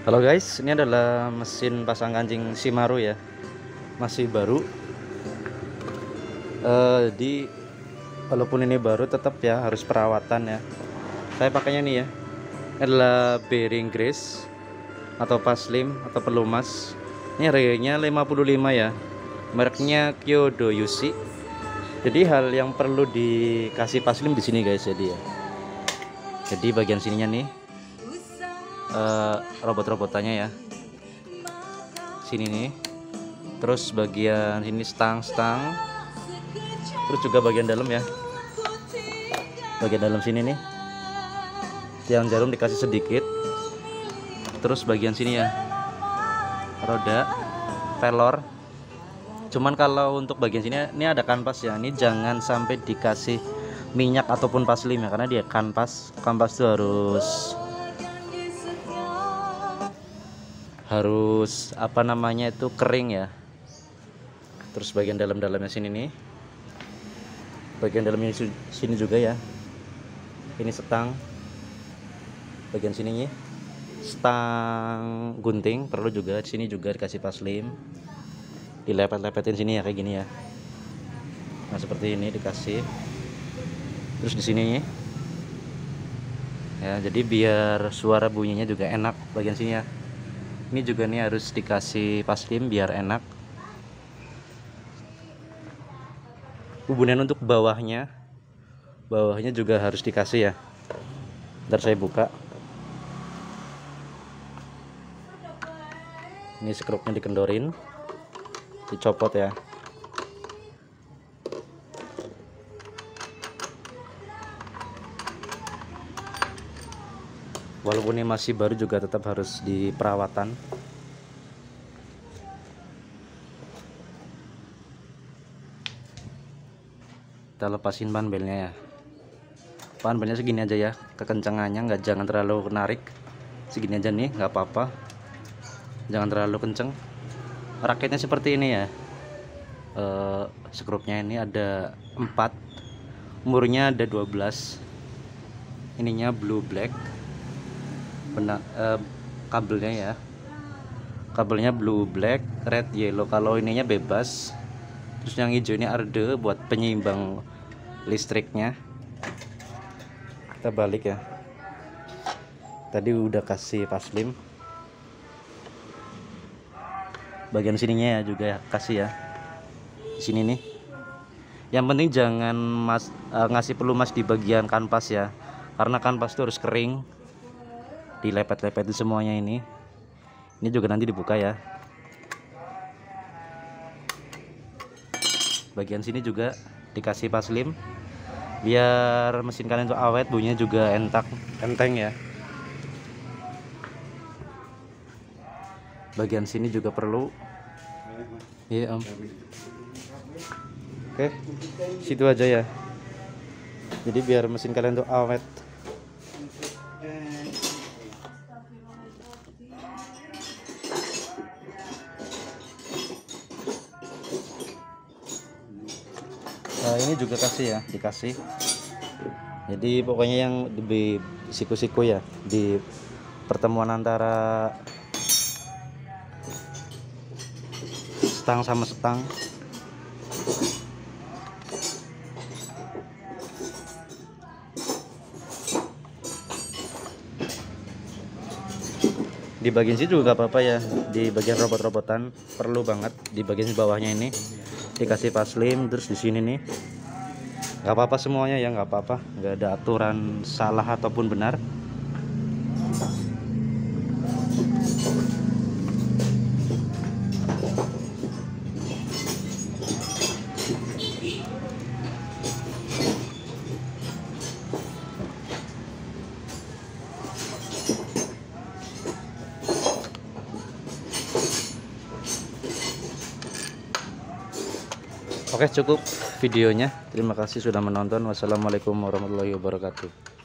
Halo guys, ini adalah mesin pasang kancing Shimaru ya, masih baru. Jadi walaupun ini baru tetap ya harus perawatan ya. Saya pakainya nih ya, ini adalah bearing grease atau paslim atau pelumas. Ini harganya 55 ya, mereknya Kyodo Yushi. Jadi hal yang perlu dikasih paslim di sini guys, jadi ya. Jadi bagian sininya nih robot-robotannya ya, sini nih, terus bagian sini stang-stang, terus juga bagian dalam ya, bagian dalam sini nih yang jarum dikasih sedikit, terus bagian sini ya roda pelor. Cuman kalau untuk bagian sini ini ada kanvas ya, ini jangan sampai dikasih minyak ataupun paslim ya, karena dia kanvas itu harus apa namanya itu kering ya. Terus bagian dalamnya sini nih, bagian dalamnya sini juga ya, ini stang, bagian sininya stang gunting perlu juga, di sini juga dikasih paslim, dilepet-lepetin sini ya kayak gini ya. Nah seperti ini dikasih, terus di sini ya, jadi biar suara bunyinya juga enak bagian sini ya. Ini juga nih harus dikasih paslim biar enak. Hubungan untuk bawahnya juga harus dikasih ya. Ntar saya buka. Ini skrupnya dikendorin, dicopot ya. Walaupun ini masih baru juga tetap harus diperawatan. Kita lepasin ban belnya ya. Ban belnya segini aja ya, kekencangannya jangan terlalu menarik. Segini aja nih, nggak apa-apa. Jangan terlalu kenceng. Raketnya seperti ini ya. Skrupnya ini ada 4, umurnya ada 12. Ininya blue black. Kabelnya ya, kabelnya blue black red yellow. Kalau ininya bebas. Terus yang hijau ini arde buat penyeimbang listriknya. Kita balik ya, tadi udah kasih paslim. Bagian sininya ya juga ya, kasih ya di sini nih. Yang penting jangan ngasih pelumas di bagian kanvas ya, karena kanvas itu harus kering, dilepet-lepetin semuanya. Ini juga nanti dibuka ya. Bagian sini juga dikasih paslim biar mesin kalian itu awet, bunyinya juga enteng ya. Bagian sini juga perlu. Iya om. Oke, situ aja ya. Jadi biar mesin kalian tuh awet. Ini juga kasih ya, dikasih. Jadi pokoknya yang di siku-siku ya, di pertemuan antara stang sama stang. Di bagian sini juga gak apa-apa ya, di bagian robot-robotan perlu banget. Di bagian bawahnya ini dikasih paslim, terus di sini nih nggak apa-apa semuanya ya, nggak apa-apa, nggak ada aturan salah ataupun benar. Oke, cukup videonya. Terima kasih sudah menonton. Wassalamualaikum warahmatullahi wabarakatuh.